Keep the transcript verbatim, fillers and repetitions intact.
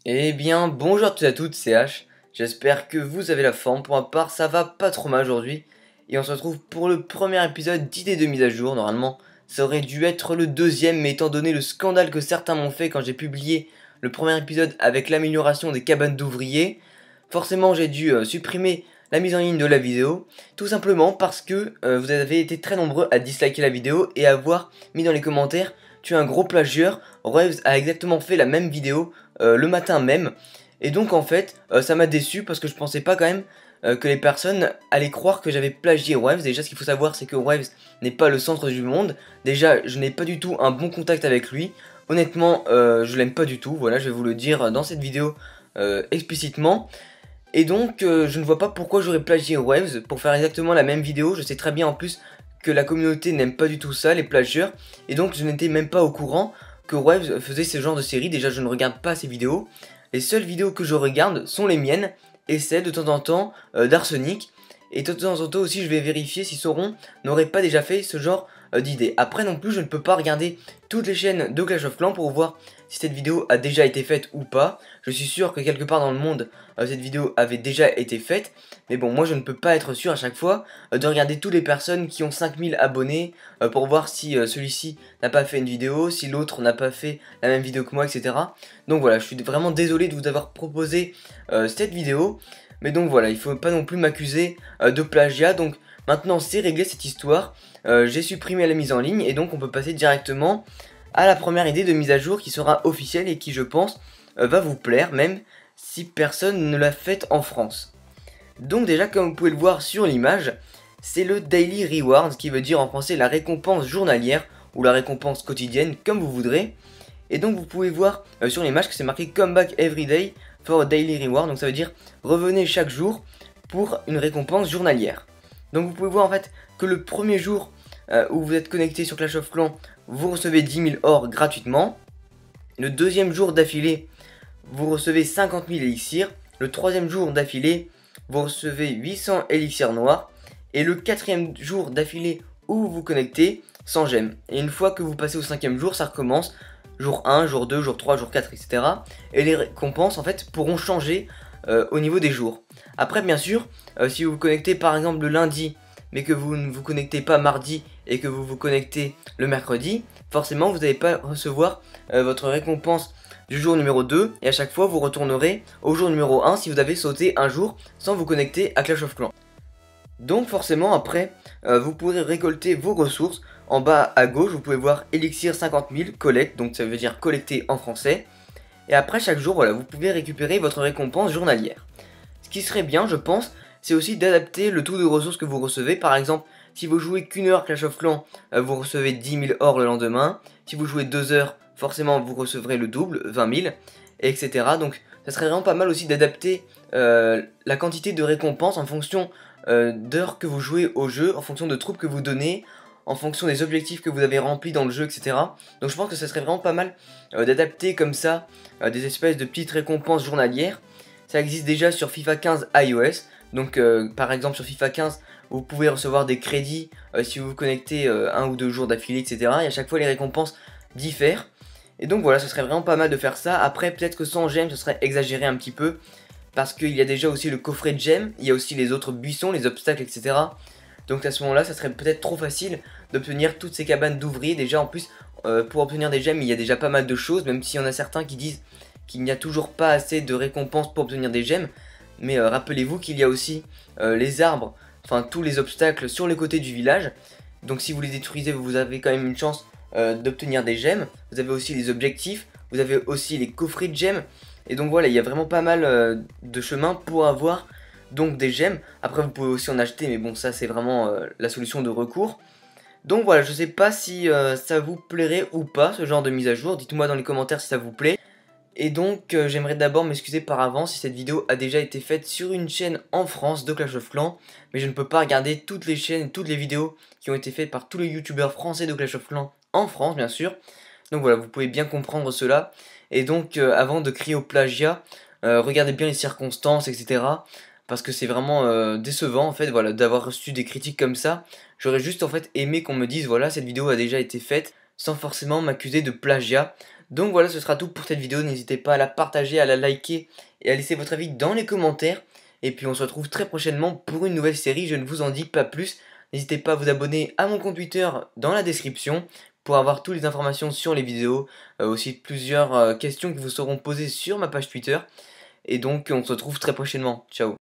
Eh bien, bonjour à tous et à toutes, c'est H. J'espère que vous avez la forme. Pour ma part, ça va pas trop mal aujourd'hui. Et on se retrouve pour le premier épisode d'idées de mise à jour. Normalement, ça aurait dû être le deuxième, mais étant donné le scandale que certains m'ont fait quand j'ai publié le premier épisode avec l'amélioration des cabanes d'ouvriers, forcément j'ai dû euh, supprimer la mise en ligne de la vidéo. Tout simplement parce que euh, vous avez été très nombreux à disliker la vidéo et à avoir mis dans les commentaires « Tu es un gros plagieur, Waves a exactement fait la même vidéo euh, le matin même ». Et donc en fait, euh, ça m'a déçu parce que je pensais pas quand même euh, que les personnes allaient croire que j'avais plagié Waves. Déjà, ce qu'il faut savoir, c'est que Waves n'est pas le centre du monde. Déjà, je n'ai pas du tout un bon contact avec lui. Honnêtement, euh, je l'aime pas du tout. Voilà, je vais vous le dire dans cette vidéo euh, explicitement. Et donc, euh, je ne vois pas pourquoi j'aurais plagié Waves pour faire exactement la même vidéo. Je sais très bien en plus que la communauté n'aime pas du tout ça, les plagieurs. Et donc, je n'étais même pas au courant que Waves faisait ce genre de série. Déjà, je ne regarde pas ses vidéos. Les seules vidéos que je regarde sont les miennes et celles de temps en temps euh, d'Arsenic. Et de temps en temps aussi, je vais vérifier si Sauron n'aurait pas déjà fait ce genre euh, d'idée. Après non plus, je ne peux pas regarder toutes les chaînes de Clash of Clans pour voir si cette vidéo a déjà été faite ou pas. Je suis sûr que quelque part dans le monde, euh, cette vidéo avait déjà été faite. Mais bon, moi je ne peux pas être sûr à chaque fois euh, de regarder toutes les personnes qui ont cinq mille abonnés euh, pour voir si euh, celui-ci n'a pas fait une vidéo, si l'autre n'a pas fait la même vidéo que moi, et cetera. Donc voilà, je suis vraiment désolé de vous avoir proposé euh, cette vidéo. Mais donc voilà, il faut pas non plus m'accuser euh, de plagiat. Donc maintenant c'est réglé cette histoire. Euh, J'ai supprimé la mise en ligne et donc on peut passer directement à la première idée de mise à jour qui sera officielle et qui je pense euh, va vous plaire même si personne ne l'a faite en France. Donc déjà comme vous pouvez le voir sur l'image, c'est le Daily Reward qui veut dire en français la récompense journalière ou la récompense quotidienne comme vous voudrez. Et donc vous pouvez voir euh, sur l'image que c'est marqué Come back every day for a daily reward. Donc ça veut dire revenez chaque jour pour une récompense journalière. Donc vous pouvez voir en fait que le premier jour euh, où vous êtes connecté sur Clash of Clans, vous recevez dix mille or gratuitement. Le deuxième jour d'affilée, vous recevez cinquante mille élixirs. Le troisième jour d'affilée, vous recevez huit cents élixirs noirs. Et le quatrième jour d'affilée où vous vous connectez, cent gemmes. Et une fois que vous passez au cinquième jour, ça recommence. Jour un, jour deux, jour trois, jour quatre, et cetera. Et les récompenses en fait pourront changer euh, au niveau des jours. Après bien sûr, euh, si vous vous connectez par exemple le lundi, mais que vous ne vous connectez pas mardi et que vous vous connectez le mercredi, forcément vous n'allez pas recevoir euh, votre récompense du jour numéro deux. Et à chaque fois vous retournerez au jour numéro un si vous avez sauté un jour sans vous connecter à Clash of Clans. Donc forcément après, euh, vous pourrez récolter vos ressources. En bas à gauche, vous pouvez voir Elixir cinquante mille, collecte, donc ça veut dire collecter en français. Et après chaque jour, voilà, vous pouvez récupérer votre récompense journalière. Ce qui serait bien, je pense, c'est aussi d'adapter le taux de ressources que vous recevez. Par exemple, si vous jouez qu'une heure Clash of Clans, euh, vous recevez dix mille or le lendemain. Si vous jouez deux heures, forcément vous recevrez le double, vingt mille, et cetera. Donc ça serait vraiment pas mal aussi d'adapter euh, la quantité de récompenses en fonction euh, d'heures que vous jouez au jeu, en fonction de troupes que vous donnez, en fonction des objectifs que vous avez remplis dans le jeu, et cetera. Donc je pense que ça serait vraiment pas mal euh, d'adapter comme ça euh, des espèces de petites récompenses journalières. Ça existe déjà sur FIFA quinze iOS. Donc euh, par exemple sur FIFA quinze, vous pouvez recevoir des crédits euh, si vous vous connectez euh, un ou deux jours d'affilée, et cetera. Et à chaque fois les récompenses diffèrent. Et donc voilà, ce serait vraiment pas mal de faire ça. Après peut-être que cent gemmes, ce serait exagéré un petit peu. Parce qu'il y a déjà aussi le coffret de gemmes, il y a aussi les autres buissons, les obstacles, et cetera. Donc à ce moment-là, ça serait peut-être trop facile d'obtenir toutes ces cabanes d'ouvriers. Déjà en plus, euh, pour obtenir des gemmes, il y a déjà pas mal de choses, même s'il y en a certains qui disent qu'il n'y a toujours pas assez de récompenses pour obtenir des gemmes. Mais euh, rappelez-vous qu'il y a aussi euh, les arbres, enfin tous les obstacles sur les côtés du village. Donc si vous les détruisez, vous avez quand même une chance euh, d'obtenir des gemmes. Vous avez aussi les objectifs, vous avez aussi les coffrets de gemmes. Et donc voilà, il y a vraiment pas mal euh, de chemins pour avoir donc des gemmes. Après vous pouvez aussi en acheter, mais bon ça c'est vraiment euh, la solution de recours. Donc voilà, je sais pas si euh, ça vous plairait ou pas ce genre de mise à jour. Dites-moi dans les commentaires si ça vous plaît. Et donc euh, j'aimerais d'abord m'excuser par avance si cette vidéo a déjà été faite sur une chaîne en France de Clash of Clans. Mais je ne peux pas regarder toutes les chaînes et toutes les vidéos qui ont été faites par tous les youtubeurs français de Clash of Clans en France bien sûr. Donc voilà, vous pouvez bien comprendre cela. Et donc euh, avant de crier au plagiat, euh, regardez bien les circonstances, et cetera. Parce que c'est vraiment euh, décevant en fait, voilà, d'avoir reçu des critiques comme ça. J'aurais juste en fait aimé qu'on me dise voilà, cette vidéo a déjà été faite, sans forcément m'accuser de plagiat. Donc voilà, ce sera tout pour cette vidéo. N'hésitez pas à la partager, à la liker et à laisser votre avis dans les commentaires. Et puis on se retrouve très prochainement pour une nouvelle série, je ne vous en dis pas plus. N'hésitez pas à vous abonner à mon compte Twitter dans la description pour avoir toutes les informations sur les vidéos, euh, aussi plusieurs euh, questions qui vous seront posées sur ma page Twitter. Et donc on se retrouve très prochainement. Ciao.